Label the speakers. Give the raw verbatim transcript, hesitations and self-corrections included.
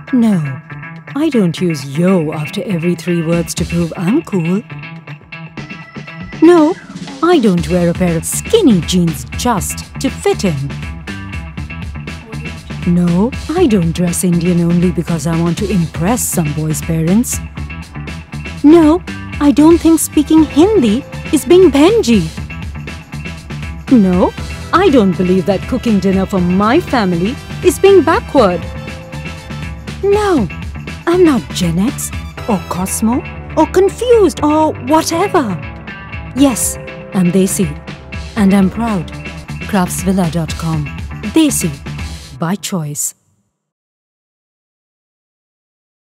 Speaker 1: No, I don't use yo after every three words to prove I'm cool. No, I don't wear a pair of skinny jeans just to fit in. No, I don't dress Indian only because I want to impress some boys' parents. No, I don't think speaking Hindi is being Benji. No, I don't believe that cooking dinner for my family is being backward. No, I'm not Gen X or Cosmo or confused or whatever. Yes, I'm Desi and I'm proud. Craftsvilla dot com. Desi, by choice.